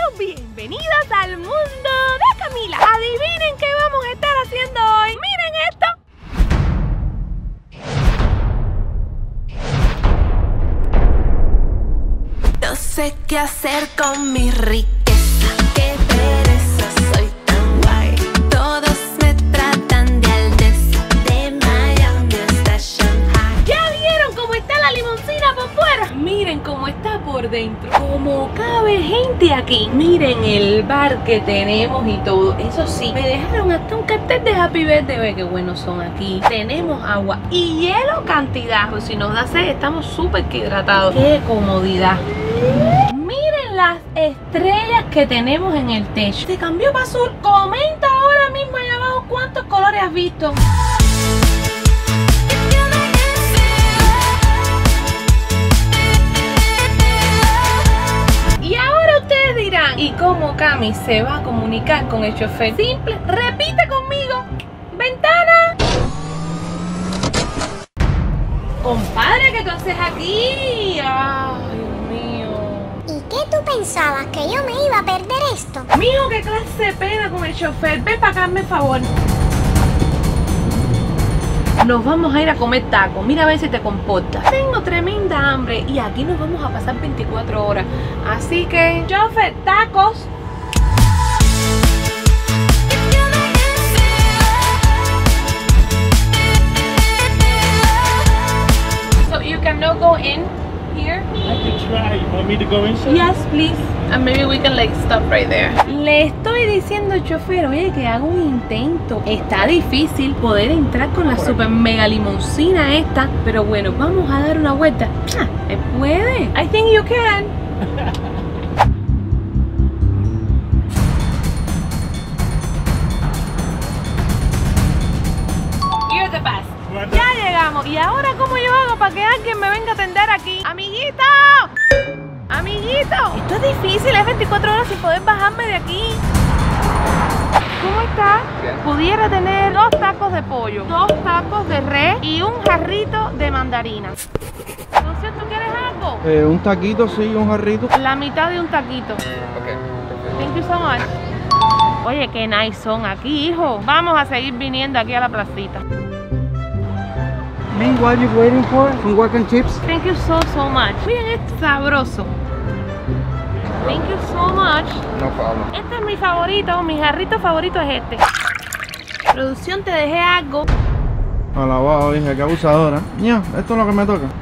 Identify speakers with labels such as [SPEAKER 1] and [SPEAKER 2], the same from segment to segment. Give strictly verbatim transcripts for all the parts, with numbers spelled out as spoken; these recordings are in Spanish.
[SPEAKER 1] bienvenidos al mundo de Camila. Adivinen qué vamos a estar haciendo hoy. Miren esto.
[SPEAKER 2] No sé qué hacer con mi riqueza, qué pereza, soy tan guay. Todos me tratan de Aldesa, de Miami hasta Shanghai.
[SPEAKER 1] ¿Ya vieron cómo está la limoncina por fuera? Miren cómo está por dentro. Como cabe gente aquí. Miren el bar que tenemos y todo. Eso sí, me dejaron hasta un cartel de Happy Birthday. Ve qué buenos son aquí. Tenemos agua y hielo cantidad. Pues si nos da sed, estamos súper hidratados. Qué comodidad. Miren las estrellas que tenemos en el techo. Se cambió para azul. Comenta ahora mismo allá abajo cuántos colores has visto. Y ahora ustedes dirán, ¿y cómo Cami se va a comunicar con el chofer? Simple, repite conmigo. Ventana. Compadre, ¿qué tú haces aquí? Ay, Dios mío.
[SPEAKER 3] ¿Y qué tú pensabas? ¿Que yo me iba a perder esto?
[SPEAKER 1] Mijo, qué clase de pena con el chofer. Ven para acá, hazme favor. Nos vamos a ir a comer tacos. Mira a ver si te comportas. Tengo tremenda hambre y aquí nos vamos a pasar veinticuatro horas. Así que, chofer, tacos. So you cannot go in here?
[SPEAKER 4] I can try. You want me to go inside?
[SPEAKER 1] Yes, please. And maybe we can like stop right there. Le estoy diciendo al chofer, oye, que haga un intento. Está difícil poder entrar con la super mega limoncina esta. Pero bueno, vamos a dar una vuelta. Ah, ¿se puede? I think you can. You're the best. Ya llegamos. ¿Y ahora cómo yo hago para que alguien me venga a atender aquí? ¡Amiguito! ¡Amiguito! Esto es difícil, es veinticuatro horas sin poder bajarme de aquí. ¿Cómo está?
[SPEAKER 5] Bien.
[SPEAKER 1] Pudiera tener dos tacos de pollo, dos tacos de res y un jarrito de mandarina. Entonces, ¿tú quieres algo?
[SPEAKER 5] Eh, un taquito, sí, un jarrito.
[SPEAKER 1] La mitad de un taquito.
[SPEAKER 5] Ok.
[SPEAKER 1] Thank you so much. Oye, qué nice son aquí, hijo. Vamos a seguir viniendo aquí a la placita.
[SPEAKER 6] Me, what are you waiting for? Some guac and chips?
[SPEAKER 1] Thank you so, so much. Miren, esto es sabroso. Thank you so much.
[SPEAKER 5] No problem.
[SPEAKER 1] Este es mi favorito, mi jarrito favorito es este. Producción, te dejé algo.
[SPEAKER 5] Alabado, dije, qué abusadora. Ya, esto es lo que me toca.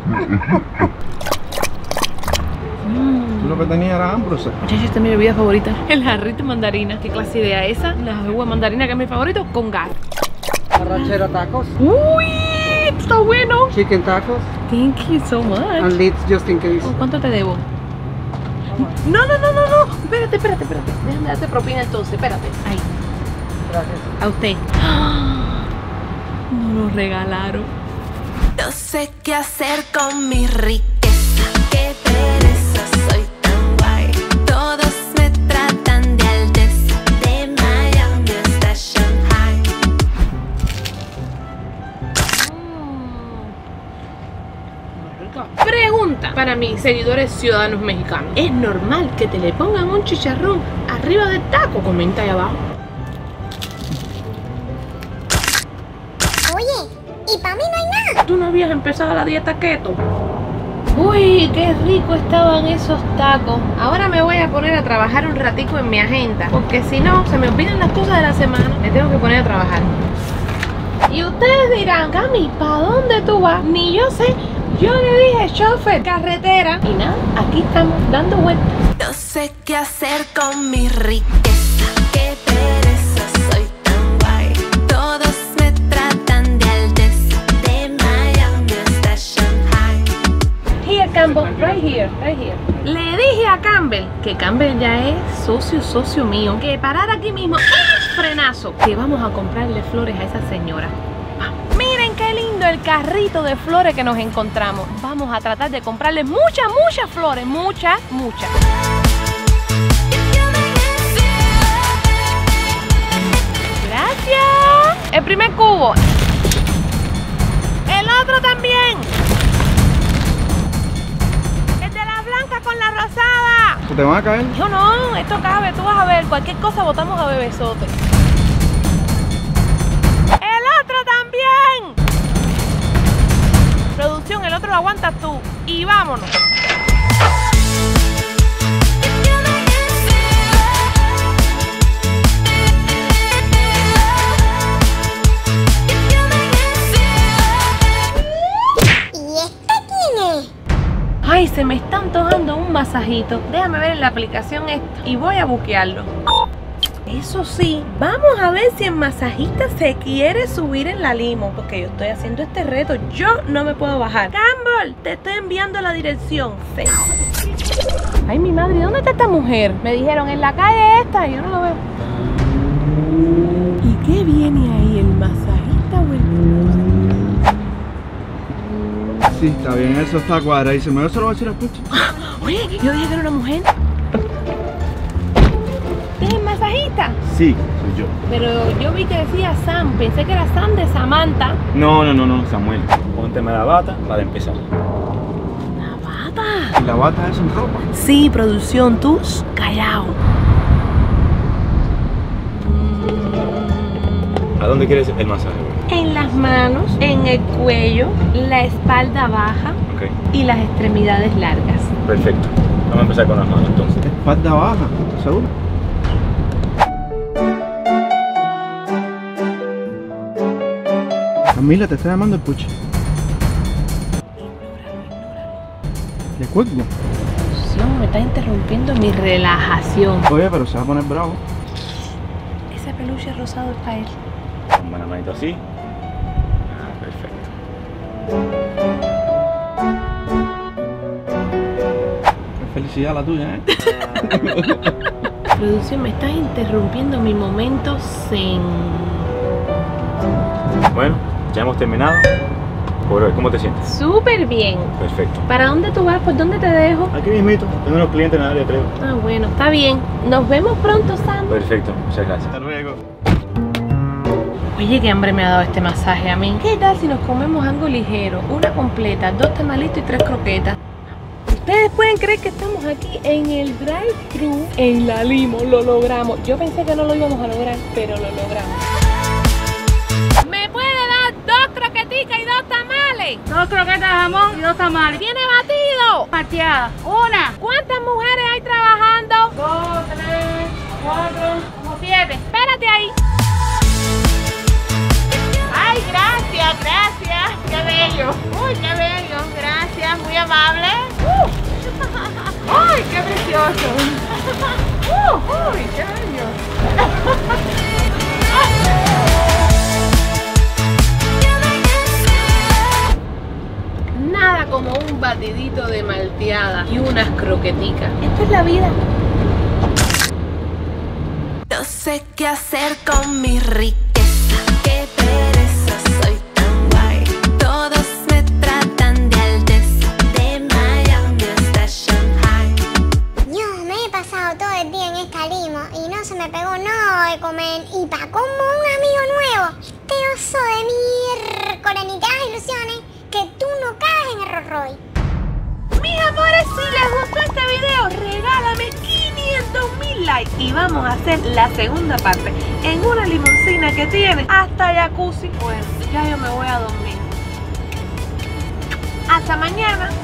[SPEAKER 1] Mm.
[SPEAKER 5] Lo que tenía era Ambrose.
[SPEAKER 1] Muchachos, esta es mi bebida favorita. El jarrito de mandarina. ¿Qué clase de idea esa? La agua de mandarina que es mi favorito con gas.
[SPEAKER 6] Arrachera tacos,
[SPEAKER 1] Uy, está bueno.
[SPEAKER 6] chicken tacos,
[SPEAKER 1] Thank you so much.
[SPEAKER 6] and lids just in case.
[SPEAKER 1] ¿Cuánto te debo? No, no, no, no, no. Espérate, espérate, espérate. Déjame darte propina entonces. Espérate. Ahí.
[SPEAKER 6] Gracias.
[SPEAKER 1] A usted. No lo regalaron.
[SPEAKER 2] No sé qué hacer con mi riqueza, qué pereza, soy tan guay. Todos me tratan de Aldesa, de Miami hasta Shanghai.
[SPEAKER 1] Pregunta para mis seguidores ciudadanos mexicanos. ¿Es normal que te le pongan un chicharrón arriba del taco? Comenta ahí abajo.
[SPEAKER 3] Oye, ¿y para mí no hay nada?
[SPEAKER 1] ¿Tú no habías empezado la dieta keto? Uy, qué rico estaban esos tacos. Ahora me voy a poner a trabajar un ratico en mi agenda, porque si no, se me olvidan las cosas de la semana. Me tengo que poner a trabajar. Y ustedes dirán, Cami, ¿para dónde tú vas? Ni yo sé. Yo le dije, chofer, carretera. Y nada, aquí estamos dando vueltas.
[SPEAKER 2] No sé qué hacer con mi riqueza, qué pereza, soy tan guay. Todos me tratan de Aldesa, de Miami hasta Shanghai.
[SPEAKER 1] Here, Campbell, right here, right here. Le dije a Campbell, que Campbell ya es socio, socio mío, que parar aquí mismo, ¡eh! Frenazo, que vamos a comprarle flores a esa señora. Vamos. Miren qué lindo el carrito de flores que nos encontramos. Vamos a tratar de comprarle muchas, muchas flores, muchas, muchas. Gracias. El primer cubo. El otro también. El de la blanca con la rosada.
[SPEAKER 5] ¿Se te van a caer?
[SPEAKER 1] Yo no, esto cabe, tú vas a ver. Cualquier cosa botamos a bebesote. ¡El otro también! Producción, el otro lo aguantas tú. Y vámonos. Ay, se me está antojando un masajito. Déjame ver en la aplicación esto y voy a buquearlo. Eso sí, vamos a ver si el masajista se quiere subir en la limo, porque yo estoy haciendo este reto. Yo no me puedo bajar. Campbell, te estoy enviando la dirección. Sí. Ay, mi madre, ¿dónde está esta mujer? Me dijeron en la calle esta y yo no lo veo. ¿Y qué viene ahí? ¿El masajista o el...?
[SPEAKER 5] Sí, está bien, eso está cuadradísimo. Yo se lo voy a decir a Puchi.
[SPEAKER 1] Oye, yo dije que era una mujer. ¿Es el masajista?
[SPEAKER 4] Sí, soy yo.
[SPEAKER 1] Pero yo vi que decía Sam, pensé que era Sam de Samantha.
[SPEAKER 4] No, no, no, no, Samuel. Pónteme la bata para empezar.
[SPEAKER 1] ¿La bata?
[SPEAKER 5] ¿Y la bata es en ropa?
[SPEAKER 1] Sí, producción, tú callao.
[SPEAKER 4] ¿A dónde quieres el masaje?
[SPEAKER 1] En las manos, en el cuello, la espalda baja
[SPEAKER 4] Ok,
[SPEAKER 1] y las extremidades largas.
[SPEAKER 4] perfecto. Vamos a empezar con las manos entonces.
[SPEAKER 5] Espalda baja, ¿seguro? Camila, te está llamando el Puchi. ¿Le cuelgo?
[SPEAKER 1] Producción, me está interrumpiendo mi relajación.
[SPEAKER 5] Oye, pero se va a poner bravo.
[SPEAKER 1] Ese peluche rosado es para él.
[SPEAKER 4] Con la manito así. Ah, perfecto.
[SPEAKER 5] Qué felicidad la tuya, ¿eh?
[SPEAKER 1] Producción, me estás interrumpiendo mi momento zen.
[SPEAKER 4] Bueno, ya hemos terminado. Por hoy, ¿cómo te sientes?
[SPEAKER 1] Súper bien.
[SPEAKER 4] Perfecto.
[SPEAKER 1] ¿Para dónde tú vas? ¿Por dónde te dejo?
[SPEAKER 4] Aquí mismito, tengo unos clientes en el área, creo.
[SPEAKER 1] Ah, bueno, está bien. Nos vemos pronto, Sam.
[SPEAKER 4] Perfecto, muchas gracias.
[SPEAKER 5] Hasta luego.
[SPEAKER 1] Oye, qué hambre me ha dado este masaje a mí. ¿Qué tal si nos comemos algo ligero? Una completa, dos tamalitos y tres croquetas. Ustedes pueden creer que estamos aquí en el drive-thru en la limo. Lo logramos. Yo pensé que no lo íbamos a lograr, pero lo logramos. ¿Me puede dar dos croqueticas y dos tamales?
[SPEAKER 7] Dos croquetas de jamón y dos tamales.
[SPEAKER 1] ¿Tiene batido?
[SPEAKER 7] Parteada. Una.
[SPEAKER 1] ¿Cuántas mujeres hay trabajando?
[SPEAKER 7] Dos, tres, cuatro, como siete.
[SPEAKER 1] Espérate ahí.
[SPEAKER 7] Ay, gracias, gracias. Qué bello. Uy, qué bello. Gracias, muy amable. Uh. Ay, qué precioso. Uh, uy, qué bello.
[SPEAKER 1] Nada como un batidito de malteada y unas croqueticas. Esto es la vida.
[SPEAKER 2] No sé qué hacer con mi riqueza. Qué pereza, soy tan guay. Todos me tratan de alteza. De Miami hasta Shanghai.
[SPEAKER 3] Yo me he pasado todo el día en esta limo y no se me pegó nada de comer. Y pa' como un amigo nuevo, este oso de miércoles, ni te hagas ilusiones que tú no caes en el Rolls Royce.
[SPEAKER 1] Mis amores, si les gustó este video, regálame quinientos mil likes y vamos a hacer la segunda parte en una limusina que tiene hasta jacuzzi. Bueno, ya yo me voy a dormir. Hasta mañana.